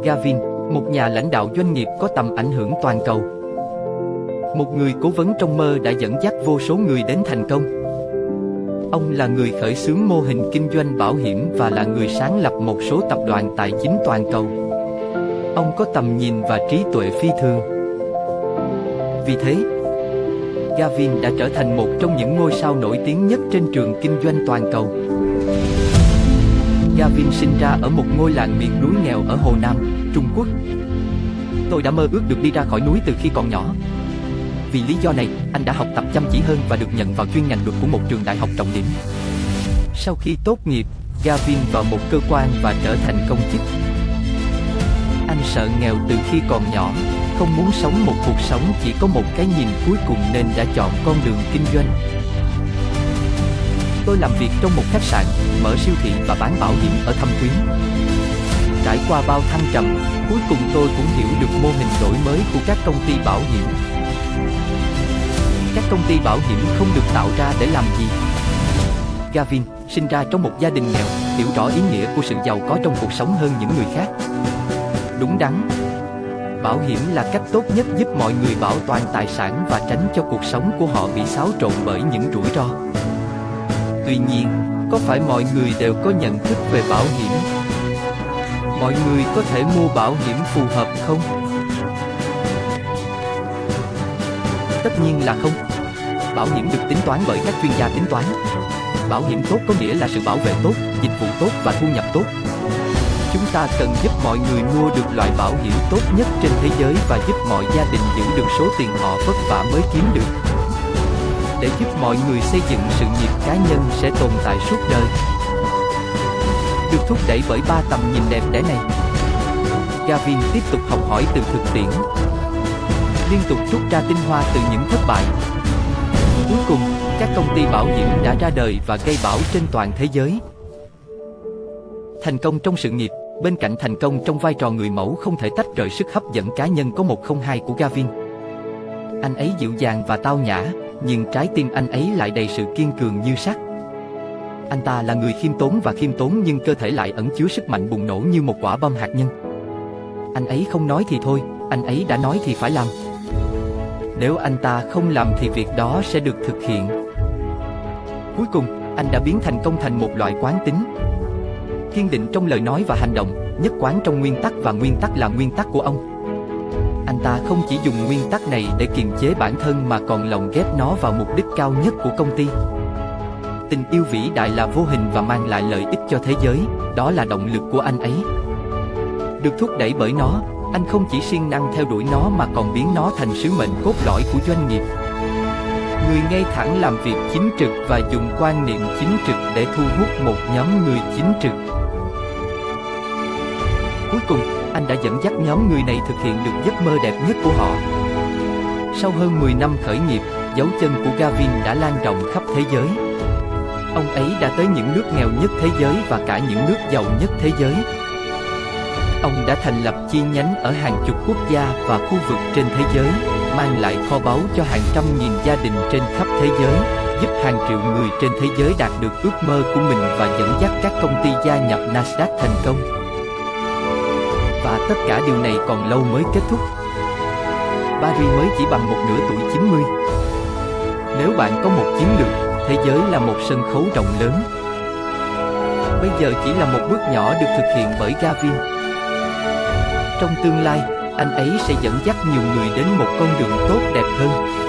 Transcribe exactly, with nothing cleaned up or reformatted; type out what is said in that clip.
Gavin, một nhà lãnh đạo doanh nghiệp có tầm ảnh hưởng toàn cầu. Một người cố vấn trong mơ đã dẫn dắt vô số người đến thành công. Ông là người khởi xướng mô hình kinh doanh bảo hiểm và là người sáng lập một số tập đoàn tài chính toàn cầu. Ông có tầm nhìn và trí tuệ phi thường. Vì thế, Gavin đã trở thành một trong những ngôi sao nổi tiếng nhất trên trường kinh doanh toàn cầu. Gavin sinh ra ở một ngôi làng miền núi nghèo ở Hồ Nam, Trung Quốc. Tôi đã mơ ước được đi ra khỏi núi từ khi còn nhỏ. Vì lý do này, anh đã học tập chăm chỉ hơn và được nhận vào chuyên ngành luật của một trường đại học trọng điểm. Sau khi tốt nghiệp, Gavin vào một cơ quan và trở thành công chức. Anh sợ nghèo từ khi còn nhỏ, không muốn sống một cuộc sống chỉ có một cái nhìn cuối cùng nên đã chọn con đường kinh doanh. Tôi làm việc trong một khách sạn, mở siêu thị và bán bảo hiểm ở Thâm Quyến. Trải qua bao thăng trầm, cuối cùng tôi cũng hiểu được mô hình đổi mới của các công ty bảo hiểm. Các công ty bảo hiểm không được tạo ra để làm gì. Gavin sinh ra trong một gia đình nghèo, hiểu rõ ý nghĩa của sự giàu có trong cuộc sống hơn những người khác. Đúng đắn, bảo hiểm là cách tốt nhất giúp mọi người bảo toàn tài sản và tránh cho cuộc sống của họ bị xáo trộn bởi những rủi ro. Tuy nhiên, có phải mọi người đều có nhận thức về bảo hiểm? Mọi người có thể mua bảo hiểm phù hợp không? Tất nhiên là không. Bảo hiểm được tính toán bởi các chuyên gia tính toán. Bảo hiểm tốt có nghĩa là sự bảo vệ tốt, dịch vụ tốt và thu nhập tốt. Chúng ta cần giúp mọi người mua được loại bảo hiểm tốt nhất trên thế giới và giúp mọi gia đình giữ được số tiền họ vất vả mới kiếm được. Để giúp mọi người xây dựng sự nghiệp cá nhân sẽ tồn tại suốt đời. Được thúc đẩy bởi ba tầm nhìn đẹp đẽ này, Gavin tiếp tục học hỏi từ thực tiễn, liên tục rút ra tinh hoa từ những thất bại. Cuối cùng, các công ty bảo hiểm đã ra đời và gây bão trên toàn thế giới. Thành công trong sự nghiệp, bên cạnh thành công trong vai trò người mẫu không thể tách rời sức hấp dẫn cá nhân có một không hai của Gavin. Anh ấy dịu dàng và tao nhã, nhưng trái tim anh ấy lại đầy sự kiên cường như sắt. Anh ta là người khiêm tốn và khiêm tốn nhưng cơ thể lại ẩn chứa sức mạnh bùng nổ như một quả bom hạt nhân. Anh ấy không nói thì thôi, anh ấy đã nói thì phải làm. Nếu anh ta không làm thì việc đó sẽ được thực hiện. Cuối cùng, anh đã biến thành công thành một loại quán tính. Kiên định trong lời nói và hành động, nhất quán trong nguyên tắc và nguyên tắc là nguyên tắc của ông. Anh ta không chỉ dùng nguyên tắc này để kiềm chế bản thân mà còn lồng ghép nó vào mục đích cao nhất của công ty. Tình yêu vĩ đại là vô hình và mang lại lợi ích cho thế giới, đó là động lực của anh ấy. Được thúc đẩy bởi nó, anh không chỉ siêng năng theo đuổi nó mà còn biến nó thành sứ mệnh cốt lõi của doanh nghiệp. Người ngay thẳng làm việc chính trực và dùng quan niệm chính trực để thu hút một nhóm người chính trực. Cuối cùng, anh đã dẫn dắt nhóm người này thực hiện được giấc mơ đẹp nhất của họ. Sau hơn mười năm khởi nghiệp, dấu chân của Gavin đã lan rộng khắp thế giới. Ông ấy đã tới những nước nghèo nhất thế giới và cả những nước giàu nhất thế giới. Ông đã thành lập chi nhánh ở hàng chục quốc gia và khu vực trên thế giới, mang lại kho báu cho hàng trăm nghìn gia đình trên khắp thế giới, giúp hàng triệu người trên thế giới đạt được ước mơ của mình và dẫn dắt các công ty gia nhập Nasdaq thành công. Và tất cả điều này còn lâu mới kết thúc. Paris mới chỉ bằng một nửa tuổi chín mươi. Nếu bạn có một chiến lược, thế giới là một sân khấu rộng lớn. Bây giờ chỉ là một bước nhỏ được thực hiện bởi Gavin. Trong tương lai, anh ấy sẽ dẫn dắt nhiều người đến một con đường tốt đẹp hơn.